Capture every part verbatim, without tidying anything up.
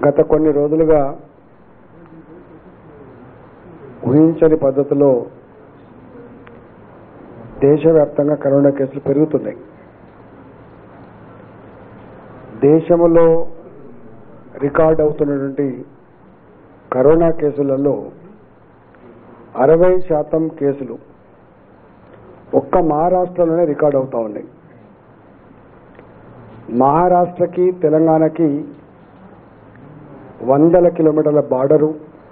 గత కొన్ని రోజులుగా ఊహించని పద్ధతిలో దేశవ్యాప్తంగా కరోనా కేసులు పెరుగుతున్నాయి. దేశంలో రికార్డ్ అవుతున్నటువంటి కరోనా కేసులలో అరవై శాతం కేసులు ఒక్క మహారాష్ట్రలోనే రికార్డ్ అవుతా ఉన్నాయి. మహారాష్ట్రకి తెలంగాణకి వందల కిలోమీటర్ల బార్డరు,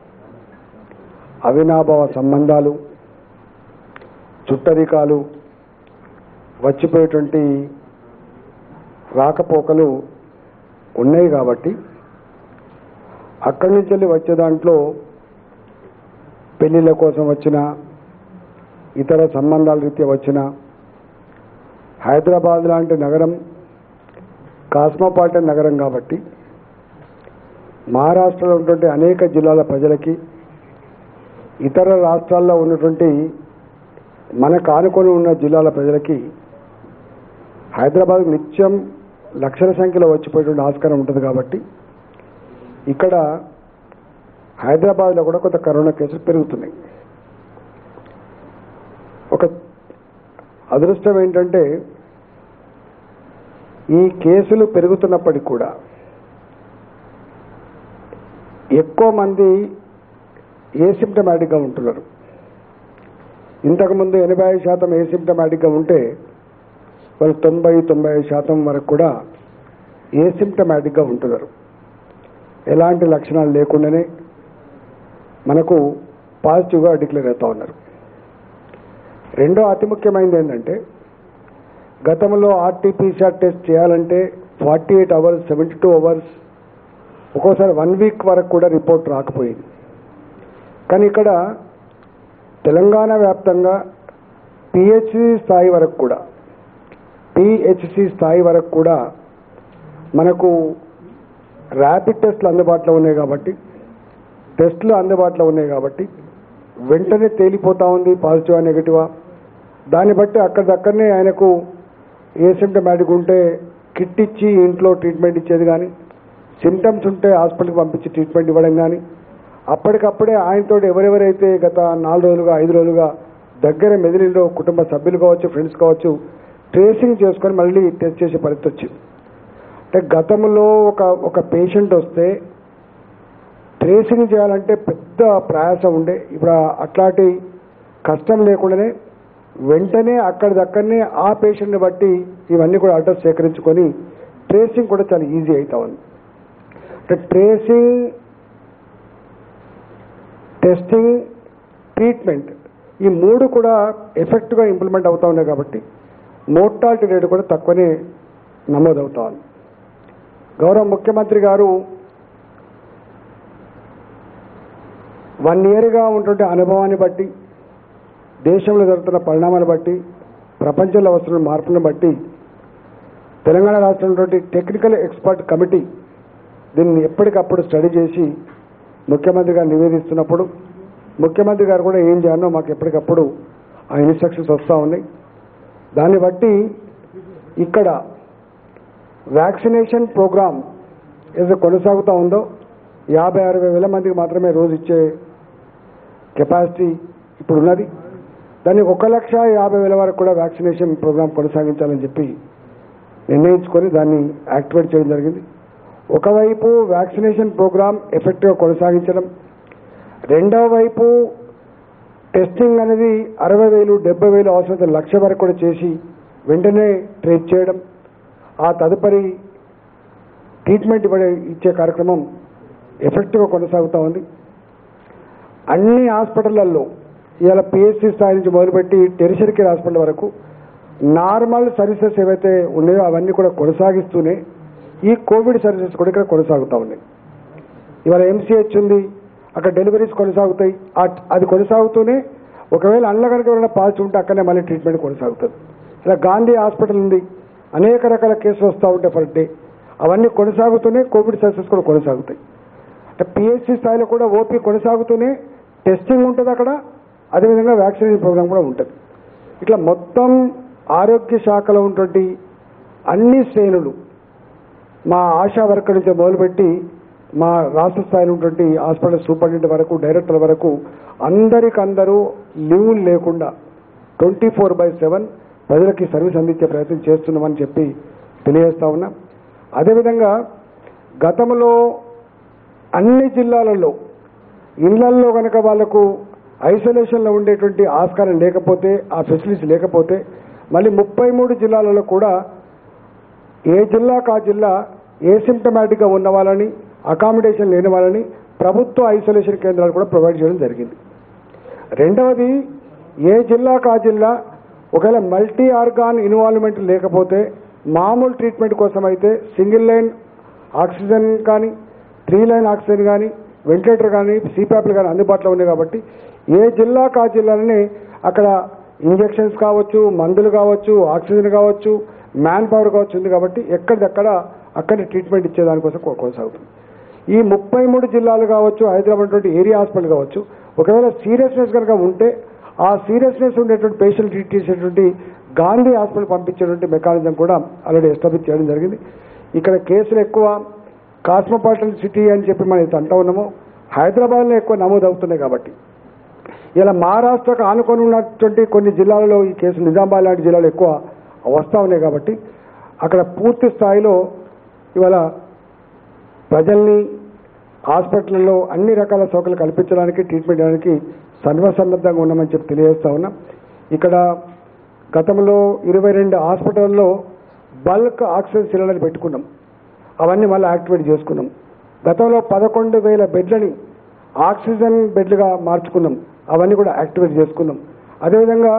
అవినాభావ సంబంధాలు, చుట్టరికాలు, వచ్చిపోయేటువంటి రాకపోకలు ఉన్నాయి. కాబట్టి అక్కడి నుంచి వెళ్ళి వచ్చే దాంట్లో పెళ్లిళ్ళ కోసం వచ్చిన, ఇతర సంబంధాల రీత్యా వచ్చిన, హైదరాబాద్ లాంటి నగరం కాస్మోపాలిటన్ నగరం కాబట్టి మహారాష్ట్రలో ఉన్నటువంటి అనేక జిల్లాల ప్రజలకి, ఇతర రాష్ట్రాల్లో ఉన్నటువంటి మనకు ఆనుకొని ఉన్న జిల్లాల ప్రజలకి హైదరాబాద్ నిత్యం లక్షల సంఖ్యలో వచ్చిపోయేటువంటి ఆస్కారం ఉంటుంది. కాబట్టి ఇక్కడ హైదరాబాద్లో కూడా కొంత కరోనా కేసులు పెరుగుతున్నాయి. ఒక అదృష్టం ఏంటంటే ఈ కేసులు పెరుగుతున్నప్పటికీ కూడా ఎక్కువ మంది ఏసిమ్టమాటిక్గా ఉంటున్నారు. ఇంతకుముందు ఎనభై ఐదు శాతం ఏసిమ్టమాటిక్గా ఉంటే వాళ్ళు తొంభై తొంభై ఐదు శాతం వరకు కూడా ఏసిమ్టమాటిక్గా ఉంటున్నారు. ఎలాంటి లక్షణాలు లేకుండానే మనకు పాజిటివ్గా డిక్లేర్ అవుతూ ఉన్నారు. రెండో అతి ముఖ్యమైనది ఏంటంటే గతంలో ఆర్టీపీసీఆర్ టెస్ట్ చేయాలంటే forty eight hours seventy two hours ఒక్కోసారి వన్ వీక్ వరకు కూడా రిపోర్ట్ రాకపోయింది. కానీ ఇక్కడ తెలంగాణ వ్యాప్తంగా పిహెచ్సి స్థాయి వరకు కూడా పిహెచ్సి స్థాయి వరకు కూడా మనకు ర్యాపిడ్ టెస్టులు అందుబాటులో ఉన్నాయి. కాబట్టి టెస్టులు అందుబాటులో ఉన్నాయి కాబట్టి వెంటనే తేలిపోతూ ఉంది పాజిటివా నెగిటివా. దాన్ని బట్టి అక్కడిదక్కడనే ఆయనకు ఏసిమ్టమాటిక్ ఉంటే కిట్ ఇచ్చి ఇంట్లో ట్రీట్మెంట్ ఇచ్చేది కానీ, సిమ్టమ్స్ ఉంటే హాస్పిటల్కి పంపించి ట్రీట్మెంట్ ఇవ్వడం కానీ, అప్పటికప్పుడే ఆయనతో ఎవరెవరైతే గత నాలుగు రోజులుగా ఐదు రోజులుగా దగ్గర మెదిలిలో కుటుంబ సభ్యులు కావచ్చు, ఫ్రెండ్స్ కావచ్చు, ట్రేసింగ్ చేసుకొని మళ్ళీ టెస్ట్ చేసే పరిస్థితి వచ్చింది. అంటే గతంలో ఒక ఒక పేషెంట్ వస్తే ట్రేసింగ్ చేయాలంటే పెద్ద ప్రయాసం ఉండే. ఇప్పుడు అట్లాంటి కష్టం లేకుండానే వెంటనే అక్కడిదక్కడనే ఆ పేషెంట్ని బట్టి ఇవన్నీ కూడా అడ్రస్ సేకరించుకొని ట్రేసింగ్ కూడా చాలా ఈజీ అవుతా ఉంది. అంటే ట్రేసింగ్, టెస్టింగ్, ట్రీట్మెంట్ ఈ మూడు కూడా ఎఫెక్ట్గా ఇంప్లిమెంట్ అవుతూ ఉన్నాయి. కాబట్టి మోర్టాలిటీ రేటు కూడా తక్కువనే నమోదవుతా ఉంది. గౌరవ ముఖ్యమంత్రి గారు వన్ ఇయర్గా ఉన్నటువంటి అనుభవాన్ని బట్టి, దేశంలో జరుగుతున్న పరిణామాన్ని బట్టి, ప్రపంచంలో వస్తున్న మార్పులను బట్టి తెలంగాణ రాష్ట్రంలో టెక్నికల్ ఎక్స్పర్ట్ కమిటీ దీన్ని ఎప్పటికప్పుడు స్టడీ చేసి ముఖ్యమంత్రి గారు నివేదిస్తున్నప్పుడు ముఖ్యమంత్రి గారు కూడా ఏం చేయాలో మాకు ఎప్పటికప్పుడు ఆ ఇన్స్ట్రక్షన్స్ వస్తూ ఉన్నాయి. దాన్ని బట్టి ఇక్కడ వ్యాక్సినేషన్ ప్రోగ్రామ్ ఏదో కొనసాగుతూ ఉందో యాభై అరవై వేల మందికి మాత్రమే రోజు ఇచ్చే కెపాసిటీ ఇప్పుడు ఉన్నది. దాన్ని ఒక లక్ష యాభై వేల వరకు కూడా వ్యాక్సినేషన్ ప్రోగ్రామ్ కొనసాగించాలని చెప్పి నిర్ణయించుకొని దాన్ని యాక్టివేట్ చేయడం జరిగింది. ఒకవైపు వ్యాక్సినేషన్ ప్రోగ్రామ్ ఎఫెక్టివ్గా కొనసాగించడం, రెండవ వైపు టెస్టింగ్ అనేది అరవై వేలు డెబ్బై వేలు అవసరమైతే లక్ష వరకు కూడా చేసి వెంటనే ట్రీట్ చేయడం, ఆ తదుపరి ట్రీట్మెంట్ ఇవ్వడే ఇచ్చే కార్యక్రమం ఎఫెక్టివ్గా కొనసాగుతూ ఉంది. అన్ని హాస్పిటళ్లలో ఇవాళ పిహెచ్సి స్థాయి నుంచి మొదలుపెట్టి టెరిషరీ కేర్ హాస్పిటల్ వరకు నార్మల్ సర్వీసెస్ ఏవైతే ఉన్నాయో అవన్నీ కూడా కొనసాగిస్తూనే ఈ కోవిడ్ సర్వీసెస్ కూడా ఇక్కడ కొనసాగుతూ ఉన్నాయి. ఇవాళ ఎంసీహెచ్ ఉంది, అక్కడ డెలివరీస్ కొనసాగుతాయి. అది కొనసాగుతూనే ఒకవేళ అందులో కనుక ఎవరైనా పాజిటివ్ ఉంటే అక్కడనే మళ్ళీ ట్రీట్మెంట్ కొనసాగుతుంది. ఇలా గాంధీ హాస్పిటల్ ఉంది, అనేక రకాల కేసులు వస్తూ ఉంటాయి ఫర్ డే. అవన్నీ కొనసాగుతూనే కోవిడ్ సర్వీసెస్ కూడా కొనసాగుతాయి. అంటే పిహెచ్సి స్థాయిలో కూడా ఓపీ కొనసాగుతూనే టెస్టింగ్ ఉంటుంది అక్కడ, అదేవిధంగా వ్యాక్సినేషన్ ప్రోగ్రామ్ కూడా ఉంటుంది. ఇట్లా మొత్తం ఆరోగ్య శాఖలో ఉన్నటువంటి అన్ని శ్రేణులు మా ఆశా వర్కర్ నుంచి మొదలుపెట్టి మా రాష్ట్ర స్థాయిలో ఉన్నటువంటి హాస్పిటల్ సూపరింటెండెంట్ వరకు డైరెక్టర్ వరకు అందరికందరూ లీవులు లేకుండా ట్వంటీ ఫోర్ బై సెవెన్ ప్రజలకి సర్వీస్ అందించే ప్రయత్నం చేస్తున్నామని చెప్పి తెలియజేస్తా ఉన్నా. అదేవిధంగా గతంలో అన్ని జిల్లాలలో ఇళ్లల్లో కనుక వాళ్లకు ఐసోలేషన్లో ఉండేటువంటి ఆస్కారం లేకపోతే, ఆ ఫెసిలిటీస్ లేకపోతే, మళ్ళీ ముప్పై మూడు జిల్లాలలో కూడా ఏ జిల్లాకు ఆ జిల్లా ఏసిమ్టమాటిక్గా ఉన్న వాళ్ళని, అకామిడేషన్ లేని వాళ్ళని ప్రభుత్వ ఐసోలేషన్ కేంద్రాలు కూడా ప్రొవైడ్ చేయడం జరిగింది. రెండవది, ఏ జిల్లాకు ఆ జిల్లా ఒకవేళ మల్టీ ఆర్గాన్ ఇన్వాల్వ్మెంట్ లేకపోతే మామూలు ట్రీట్మెంట్ కోసం అయితే సింగిల్ లైన్ ఆక్సిజన్ కానీ, త్రీ లైన్ ఆక్సిజన్ కానీ, వెంటిలేటర్ కానీ, సిపాప్లు కానీ అందుబాటులో ఉన్నాయి. కాబట్టి ఏ జిల్లాకు ఆ జిల్లాలోనే అక్కడ ఇంజెక్షన్స్ కావచ్చు, మందులు కావచ్చు, ఆక్సిజన్ కావచ్చు, మ్యాన్ పవర్ కావచ్చు ఉంది. కాబట్టి ఎక్కడిదక్కడ అక్కడ ట్రీట్మెంట్ ఇచ్చేదానికోసం కొనసాగుతుంది. ఈ ముప్పై మూడు జిల్లాలు కావచ్చు, హైదరాబాద్ ఏరియా హాస్పిటల్ కావచ్చు, ఒకవేళ సీరియస్నెస్ కనుక ఉంటే ఆ సీరియస్నెస్ ఉండేటువంటి పేషెంట్ ట్రీట్ చేసేటువంటి గాంధీ హాస్పిటల్ పంపించేటువంటి మెకానిజం కూడా ఆల్రెడీ ఎస్టాబ్లిష్ చేయడం జరిగింది. ఇక్కడ కేసులు ఎక్కువ కాస్మోపాలిటన్ సిటీ అని చెప్పి మనం అయితే అంటూ ఉన్నామో, హైదరాబాద్లో ఎక్కువ నమోదు అవుతున్నాయి. కాబట్టి ఇలా మహారాష్ట్రకు ఆనుకొని ఉన్నటువంటి కొన్ని జిల్లాలలో ఈ కేసులు నిజామాబాద్ లాంటి జిల్లాలో ఎక్కువ వస్తూ ఉన్నాయి. కాబట్టి అక్కడ పూర్తి స్థాయిలో ఇవాళ ప్రజల్ని హాస్పిటల్లో అన్ని రకాల సౌకర్యాలు కల్పించడానికి, ట్రీట్మెంట్ చేయడానికి సర్వసన్నద్ధంగా ఉన్నామని చెప్పి తెలియజేస్తా ఉన్నాం. ఇక్కడ గతంలో ఇరవై రెండు హాస్పిటల్లో బల్క్ ఆక్సిజన్ సిలిండర్ పెట్టుకున్నాం. అవన్నీ మళ్ళీ యాక్టివేట్ చేసుకున్నాం. గతంలో పదకొండు వేల బెడ్లని ఆక్సిజన్ బెడ్లుగా మార్చుకున్నాం. అవన్నీ కూడా యాక్టివేట్ చేసుకున్నాం. అదేవిధంగా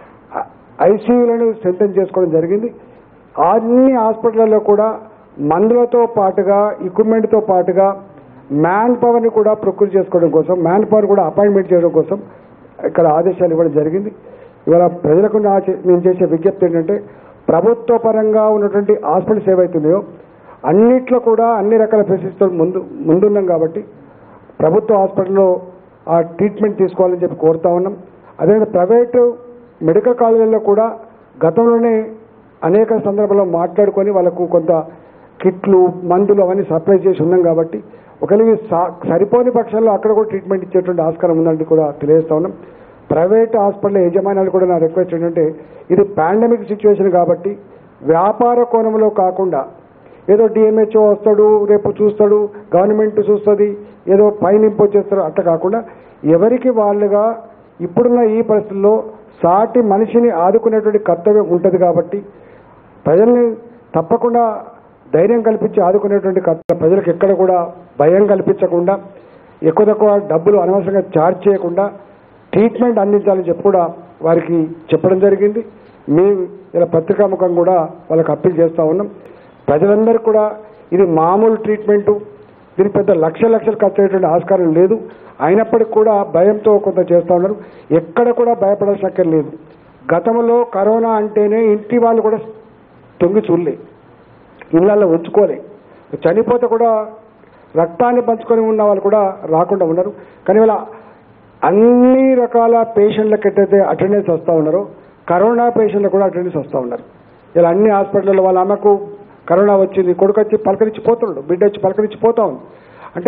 ఐసీయూలను స్ట్రెంథెన్ చేసుకోవడం జరిగింది. అన్ని హాస్పిటల్లో కూడా మందులతో పాటుగా, ఎక్విప్మెంట్తో పాటుగా మ్యాన్ పవర్ని కూడా ప్రొక్యూర్ చేసుకోవడం కోసం, మ్యాన్ పవర్ కూడా అపాయింట్మెంట్ చేయడం కోసం ఇక్కడ ఆదేశాలు ఇవ్వడం జరిగింది. ఇవాళ ప్రజలకు నా నేను చేసే విజ్ఞప్తి ఏంటంటే, ప్రభుత్వ పరంగా ఉన్నటువంటి హాస్పిటల్స్ ఏవైతున్నాయో అన్నిట్లో కూడా అన్ని రకాల ఫెసిలిటీతో ముందు ముందున్నాం. కాబట్టి ప్రభుత్వ హాస్పిటల్లో ఆ ట్రీట్మెంట్ తీసుకోవాలని చెప్పి కోరుతా ఉన్నాం. అదేవిధంగా ప్రైవేటు మెడికల్ కాలేజీల్లో కూడా గతంలోనే అనేక సందర్భాల్లో మాట్లాడుకొని వాళ్ళకు కొంత కిట్లు, మందులు అవన్నీ సప్లై చేసి ఉన్నాం. కాబట్టి ఒకవేళ సరిపోని పక్షంలో అక్కడ కూడా ట్రీట్మెంట్ ఇచ్చేటువంటి ఆస్కారం ఉందని కూడా తెలియజేస్తా ఉన్నాం. ప్రైవేట్ హాస్పిటల్ యజమానులు కూడా నా రిక్వెస్ట్ ఏంటంటే, ఇది పాండమిక్ సిచ్యువేషన్ కాబట్టి వ్యాపార కోణంలో కాకుండా ఏదో డిఎంహెచ్ఓ వస్తాడు, రేపు చూస్తాడు, గవర్నమెంట్ చూస్తుంది, ఏదో పైన ఇంపోజ్ చేస్తాడు, అట్లా కాకుండా ఎవరికి వాళ్ళుగా ఇప్పుడున్న ఈ పరిస్థితుల్లో సాటి మనిషిని ఆదుకునేటువంటి కర్తవ్యం ఉంటుంది. కాబట్టి ప్రజల్ని తప్పకుండా ధైర్యం కల్పించి ఆదుకునేటువంటి కర్తవ్యం, ప్రజలకు ఎక్కడ కూడా భయం కల్పించకుండా, ఎక్కువ తక్కువ డబ్బులు అనవసరంగా ఛార్జ్ చేయకుండా ట్రీట్మెంట్ అందించాలని చెప్పి కూడా వారికి చెప్పడం జరిగింది. మేము ఇలా పత్రికాముఖం కూడా వాళ్ళకి అప్పీల్ చేస్తూ ఉన్నాం. ప్రజలందరూ కూడా ఇది మామూలు ట్రీట్మెంటు, దీనికి పెద్ద లక్ష లక్షలు ఖర్చు అయ్యేటువంటి ఆస్కారం లేదు. అయినప్పటికీ కూడా భయంతో కొంత చేస్తూ ఉన్నారు. ఎక్కడ కూడా భయపడాల్సిన అక్కర్ లేదు. గతంలో కరోనా అంటేనే ఇంటి వాళ్ళు కూడా తొంగి చూడలే, ఇళ్ళల్లో ఉంచుకోలే, చనిపోతే కూడా రక్తాన్ని పంచుకొని ఉన్న వాళ్ళు కూడా రాకుండా ఉన్నారు. కానీ ఇలా అన్ని రకాల పేషెంట్లకు ఎట్టయితే అటెండెన్స్ వస్తూ ఉన్నారో, కరోనా పేషెంట్లకు కూడా అటెండెన్స్ వస్తూ ఉన్నారు. ఇలా అన్ని హాస్పిటల్లో వాళ్ళ అమ్మకు కరోనా వచ్చింది, కొడుకు వచ్చి పలకరించి పోతున్నాడు, బిడ్డ వచ్చి పలకరించి పోతా ఉంది. అంటే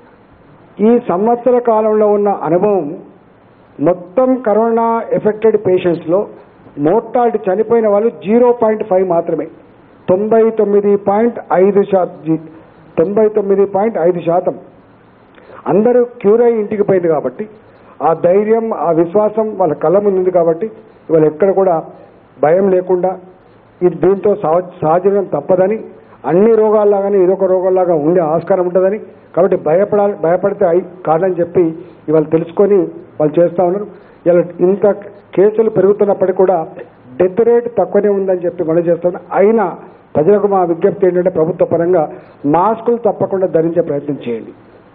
ఈ సంవత్సర కాలంలో ఉన్న అనుభవం మొత్తం కరోనా ఎఫెక్టెడ్ పేషెంట్స్లో మోర్టాలిటీ చనిపోయిన వాళ్ళు జీరో పాయింట్ ఫైవ్ మాత్రమే. తొంభై తొమ్మిది పాయింట్ ఐదు శాతం తొంభై తొమ్మిది పాయింట్ ఐదు శాతం అందరూ క్యూర్ అయ్యి ఇంటికి పోయింది. కాబట్టి ఆ ధైర్యం, ఆ విశ్వాసం వాళ్ళ కళ్ళ ముందు ఉంది. కాబట్టి ఇవాళ ఎక్కడ కూడా భయం లేకుండా ఇది దీంతో సహజీవనం తప్పదని, అన్ని రోగాల్లాగానే ఇదొక రోగాల్లాగా ఉండే ఆస్కారం ఉంటుందని, కాబట్టి భయపడాలి భయపడితే అయి కాదని చెప్పి ఇవాళ తెలుసుకొని వాళ్ళు చేస్తూ ఉన్నారు. ఇలా ఇంత కేసులు పెరుగుతున్నప్పటికీ కూడా డెత్ రేట్ తక్కువనే ఉందని చెప్పి మనం చేస్తున్నాం. అయినా ప్రజలకు మా విజ్ఞప్తి ఏంటంటే, ప్రభుత్వ పరంగా మాస్కులు తప్పకుండా ధరించే ప్రయత్నం చేయండి.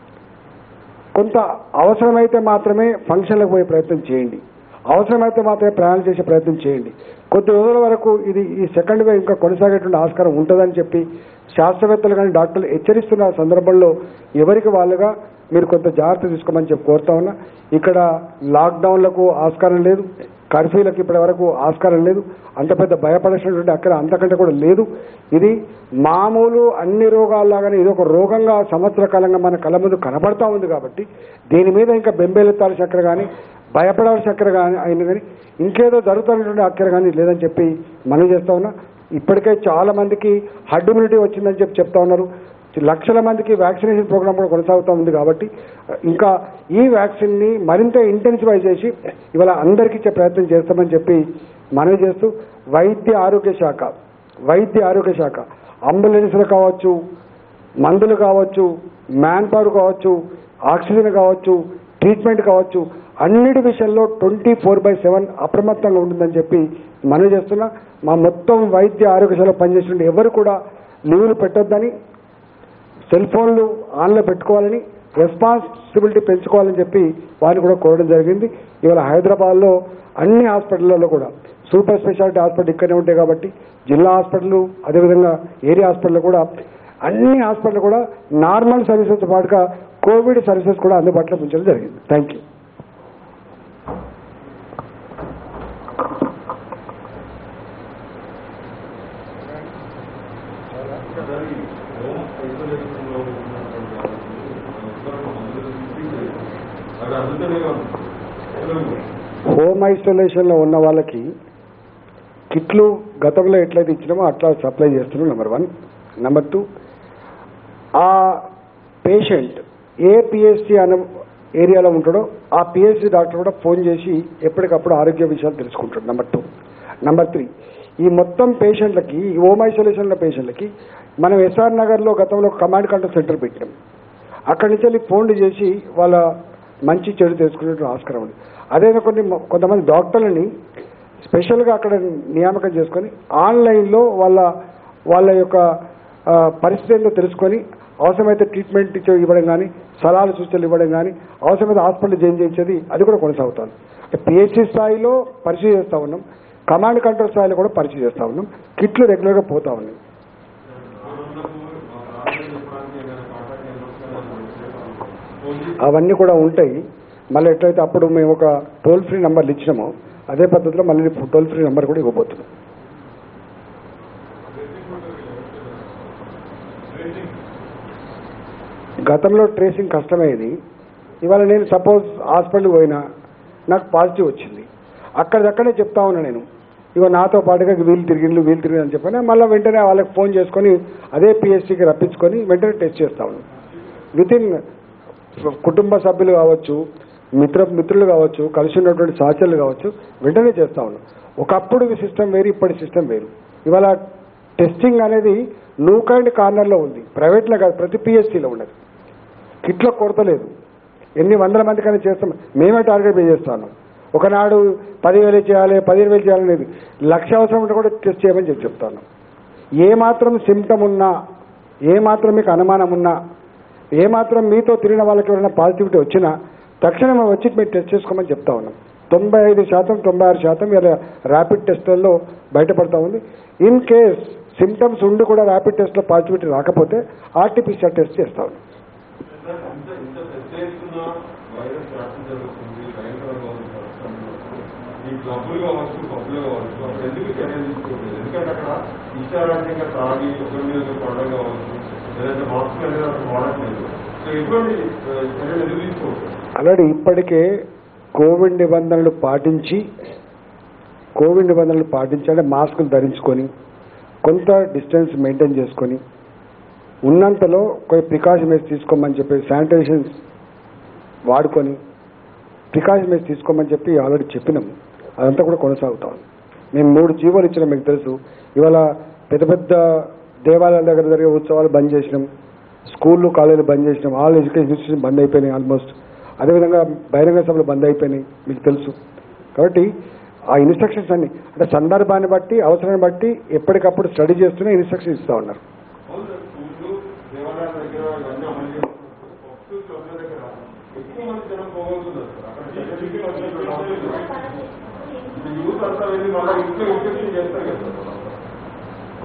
కొంత అవసరమైతే మాత్రమే ఫంక్షన్లకు పోయే ప్రయత్నం చేయండి. అవసరమైతే మాత్రమే ప్రయాణం చేసే ప్రయత్నం చేయండి. కొద్ది రోజుల వరకు ఇది ఈ సెకండ్ వేవ్ ఇంకా కొనసాగేటువంటి ఆస్కారం ఉంటుందని చెప్పి శాస్త్రవేత్తలు కానీ డాక్టర్లు హెచ్చరిస్తున్న సందర్భంలో ఎవరికి వాళ్ళుగా మీరు కొంత జాగ్రత్త తీసుకోమని చెప్పి కోరుతా ఉన్నా. ఇక్కడ లాక్డౌన్లకు ఆస్కారం లేదు. కర్ఫ్యూలకు ఇప్పటి వరకు ఆస్కారం లేదు. అంత పెద్ద భయపడాల్సినటువంటి అక్కడ అంతకంటే కూడా లేదు. ఇది మామూలు అన్ని రోగాల్లాగానే ఇది ఒక రోగంగా సంవత్సర కాలంగా మన కళ్ళ ముందు కనబడతా ఉంది. కాబట్టి దీని మీద ఇంకా బెంబేలెత్తాల్సిన చక్కెర కానీ భయపడాల్సిన చక్కెర కానీ అయిన కానీ ఇంకేదో జరుగుతున్నటువంటి అక్కర కానీ లేదని చెప్పి మనం చేస్తా ఉన్నా. ఇప్పటికే చాలా మందికి హర్డ్ ఇమ్యూనిటీ వచ్చిందని చెప్పి చెప్తా ఉన్నారు. లక్షల మందికి వ్యాక్సినేషన్ ప్రోగ్రామ్ కూడా కొనసాగుతూ ఉంది. కాబట్టి ఇంకా ఈ వ్యాక్సిన్ని మరింత ఇంటెన్సిఫై చేసి ఇవాళ అందరికీ ఇచ్చే ప్రయత్నం చేస్తామని చెప్పి మనవి చేస్తూ వైద్య ఆరోగ్య శాఖ వైద్య ఆరోగ్య శాఖ అంబులెన్స్లు కావచ్చు, మందులు కావచ్చు, మ్యాన్ పవర్ కావచ్చు, ఆక్సిజన్ కావచ్చు, ట్రీట్మెంట్ కావచ్చు, అన్నిటి విషయంలో ట్వంటీ ఫోర్ బై సెవెన్ అప్రమత్తంగా ఉంటుందని చెప్పి మనవి చేస్తున్నా. మా మొత్తం వైద్య ఆరోగ్యశాలలో పనిచేసిన ఎవరు కూడా లీవులు పెట్టొద్దని, సెల్ ఫోన్లు ఆన్లో పెట్టుకోవాలని, రెస్పాన్సిబిలిటీ పెంచుకోవాలని చెప్పి వారిని కూడా కోరడం జరిగింది. ఇవాళ హైదరాబాద్లో అన్ని హాస్పిటల్లో కూడా సూపర్ స్పెషాలిటీ హాస్పిటల్ ఇక్కడనే ఉంటాయి కాబట్టి జిల్లా హాస్పిటల్ అదేవిధంగా ఏరియా హాస్పిటల్ కూడా అన్ని హాస్పిటల్ కూడా నార్మల్ సర్వీసెస్తో పాటుగా కోవిడ్ సర్వీసెస్ కూడా అందుబాటులో ఉంచడం జరిగింది. Thank you. హోమ్ ఐసోలేషన్లో ఉన్న వాళ్ళకి కిట్లు గతంలో ఎట్లయితే ఇచ్చినామో అట్లా సప్లై చేస్తున్నాం. Number one. నెంబర్ టూ, ఆ పేషెంట్ ఏ పిహెచ్సి అనే ఏరియాలో ఉంటాడో ఆ పిహెచ్సి డాక్టర్ కూడా ఫోన్ చేసి ఎప్పటికప్పుడు ఆరోగ్య విషయాలు తెలుసుకుంటాడు. Number two. నెంబర్ త్రీ, ఈ మొత్తం పేషెంట్లకి ఈ హోమ్ ఐసోలేషన్ల పేషెంట్లకి మనం ఎస్ఆర్ నగర్లో గతంలో కమాండ్ కంట్రోల్ సెంటర్ పెట్టాం. అక్కడి నుంచి వెళ్ళి ఫోన్లు చేసి వాళ్ళ మంచి చెడు తెలుసుకునే ఆస్కారం ఉంది. అదే కొన్ని కొంతమంది డాక్టర్లని స్పెషల్గా అక్కడ నియామకం చేసుకొని ఆన్లైన్లో వాళ్ళ వాళ్ళ యొక్క పరిస్థితి ఏంటో తెలుసుకొని అవసరమైతే ట్రీట్మెంట్ ఇవ్వడం కానీ, సలహాలు సూచనలు ఇవ్వడం కానీ, అవసరమైతే హాస్పిటల్ జాయిన్ చేయించేది అది కూడా కొనసాగుతాను. పిహెచ్సి స్థాయిలో పరిచయం చేస్తూ ఉన్నాం, కమాండ్ కంట్రోల్ స్థాయిలో కూడా పరిచయం చేస్తూ ఉన్నాం. కిట్లు రెగ్యులర్గా పోతా ఉన్నాయి. అవన్నీ కూడా ఉంటాయి. మళ్ళీ ఎట్లయితే అప్పుడు మేము ఒక టోల్ ఫ్రీ నెంబర్లు ఇచ్చినామో అదే పద్ధతిలో మళ్ళీ టోల్ ఫ్రీ నెంబర్ కూడా ఇవ్వబోతున్నాం. గతంలో ట్రేసింగ్ కష్టమయ్యేది. ఇవాళ నేను సపోజ్ హాస్పిటల్కి పోయినా నాకు పాజిటివ్ వచ్చింది, అక్కడిదక్కడే చెప్తా ఉన్నా నేను, ఇగో నాతో పాటుగా వీళ్ళు తిరిగిండ్లు వీళ్ళు తిరిగి అని చెప్పని మళ్ళీ వెంటనే వాళ్ళకి ఫోన్ చేసుకొని అదే పిహెచ్సికి రప్పించుకొని వెంటనే టెస్ట్ చేస్తా ఉన్నాను. వితిన్ కుటుంబ సభ్యులు కావచ్చు, మిత్ర మిత్రులు కావచ్చు, కలిసి ఉన్నటువంటి సహచరులు కావచ్చు, వెంటనే చేస్తూ ఉన్నాం. ఒకప్పుడు సిస్టమ్ వేరు, ఇప్పటి సిస్టమ్ వేరు. ఇవాళ టెస్టింగ్ అనేది నూక్ అండ్ కార్నర్లో ఉంది, ప్రైవేట్లో కాదు, ప్రతి పిహెచ్సిలో ఉన్నది. కిట్లో కొరత లేదు. ఎన్ని వందల మందికైనా చేస్తాం, మేమే టార్గెట్ పే చేస్తాను. ఒకనాడు పదివేలు చేయాలి, పదిహేను వేలు చేయాలనేది లక్ష అవసరం ఉంటే కూడా టెస్ట్ చేయమని చెప్పి చెప్తాను. ఏమాత్రం సిమ్టమ్ ఉన్నా, ఏమాత్రం మీకు అనుమానం ఉన్నా, ఏమాత్రం మీతో తిరిగిన వాళ్ళకి ఎవరైనా పాజిటివిటీ వచ్చినా తక్షణం వచ్చి మీరు టెస్ట్ చేసుకోమని చెప్తా ఉన్నాం. తొంభై ఐదు శాతం తొంభై ఆరు శాతం ఇలా ర్యాపిడ్ టెస్టుల్లో బయటపడతా ఉంది. ఇన్ కేస్ సిమ్టమ్స్ ఉండి కూడా ర్యాపిడ్ టెస్ట్లో పాజిటివిటీ రాకపోతే ఆర్టీపీసీఆర్ టెస్ట్ చేస్తా ఉన్నాం. అలాగే ఇప్పటికే కోవిడ్ నిబంధనలు పాటించి కోవిడ్ నిబంధనలు పాటించి అంటే మాస్కులు ధరించుకొని కొంత డిస్టెన్స్ మెయింటైన్ చేసుకొని ఉన్నంతలో కొన్ని ప్రికాషన్స్ తీసుకోమని చెప్పి శానిటైజేషన్ వాడుకొని ప్రికాషన్స్ తీసుకోమని చెప్పి ఆల్రెడీ చెప్పినాం. అదంతా కూడా కొనసాగుతాం. మేము మూడు జీవోలు ఇచ్చినాం, మీకు తెలుసు. ఇవాళ పెద్ద పెద్ద దేవాలయాల దగ్గర జరిగే ఉత్సవాలు బంద్ చేసినాం, స్కూళ్ళు కాలేజీలు బంద్ చేసినాం, ఆల్ ఎడ్యుకేషన్ ఇన్స్టిట్యూషన్ బంద్ అయిపోయినాయి ఆల్మోస్ట్. అదేవిధంగా బహిరంగ సభలు బంద్ అయిపోయినాయి, మీకు తెలుసు. కాబట్టి ఆ ఇన్స్ట్రక్షన్స్ అన్ని అంటే సందర్భాన్ని బట్టి అవసరాన్ని బట్టి ఎప్పటికప్పుడు స్టడీ చేస్తూనే ఇన్స్ట్రక్షన్స్ ఇస్తూ ఉన్నారు.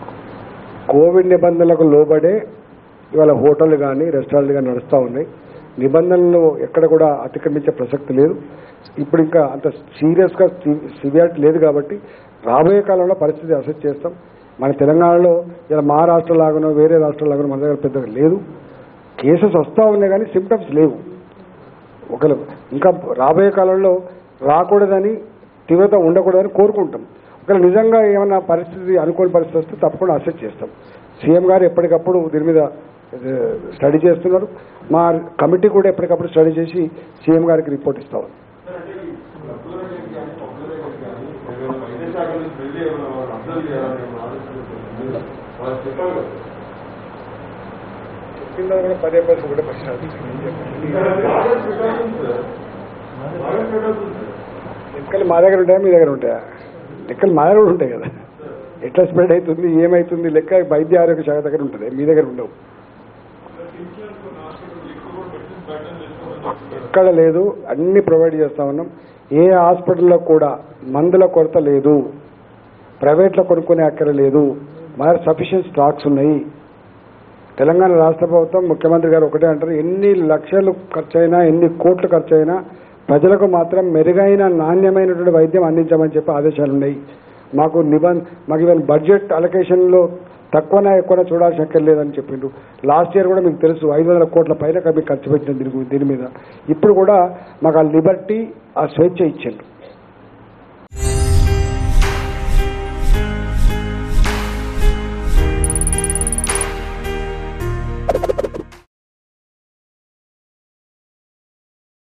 కోవిడ్ నిబంధనలకు లోబడే ఇవాళ హోటళ్ళు కానీ రెస్టారెంట్లు కానీ నడుస్తూ ఉన్నాయి. నిబంధనలు ఎక్కడ కూడా అతిక్రమించే ప్రసక్తి లేదు. ఇప్పుడు ఇంకా అంత సీరియస్గా సివియారిటీ లేదు కాబట్టి రాబోయే కాలంలో పరిస్థితి అసెస్ చేస్తాం. మన తెలంగాణలో ఇలా మహారాష్ట్ర లాగానో వేరే రాష్ట్రాల లాగానో మన దగ్గర పెద్దగా లేదు. కేసెస్ వస్తూ ఉన్నాయి కానీ సిమ్టమ్స్ లేవు. ఒకరు ఇంకా రాబోయే కాలంలో రాకూడదని తీవ్రత ఉండకూడదని కోరుకుంటాం. ఒకవేళ నిజంగా ఏమన్నా పరిస్థితి అనుకోని పరిస్థితి వస్తే తప్పకుండా అసెస్ చేస్తాం. సీఎం గారు ఎప్పటికప్పుడు దీని మీద స్టడీ చేస్తున్నారు. మా కమిటీ కూడా ఎప్పటికప్పుడు స్టడీ చేసి సీఎం గారికి రిపోర్ట్ ఇస్తాం. పదే పదే ఒకటే ప్రశ్న, లెక్కలు మా దగ్గర ఉంటాయా మీ దగ్గర ఉంటాయా? లెక్కలు మా దగ్గర ఉంటాయి కదా, ఎట్లా స్ప్రెడ్ అవుతుంది ఏమవుతుంది లెక్క వైద్య ఆరోగ్య శాఖ దగ్గర ఉంటుంది, మీ దగ్గర ఉండవు. ఎక్కడ లేదు, అన్ని ప్రొవైడ్ చేస్తా ఉన్నాం. ఏ హాస్పిటల్లో కూడా మందుల కొరత లేదు, ప్రైవేట్లో కొనుక్కునే అక్కర లేదు, మన సఫిషియెంట్ స్టాక్స్ ఉన్నాయి. తెలంగాణ రాష్ట్ర ప్రభుత్వం ముఖ్యమంత్రి గారు ఒకటే అంటారు, ఎన్ని లక్షలు ఖర్చు అయినా ఎన్ని కోట్లు ఖర్చు అయినా ప్రజలకు మాత్రం మెరుగైన నాణ్యమైనటువంటి వైద్యం అందించమని చెప్పి ఆదేశాలు ఉన్నాయి. మాకు నిబంధ మాకు ఇవన్న బడ్జెట్ అలొకేషన్లో తక్కువనా ఎక్కువనా చూడాల్సిన అక్కర్లేదని చెప్పిండు. లాస్ట్ ఇయర్ కూడా మీకు తెలుసు ఐదు వందల కోట్ల పైన మీకు ఖర్చు పెట్టిన దీని దీని మీద. ఇప్పుడు కూడా మాకు ఆ లిబర్టీ ఆ స్వేచ్ఛ ఇచ్చిండు.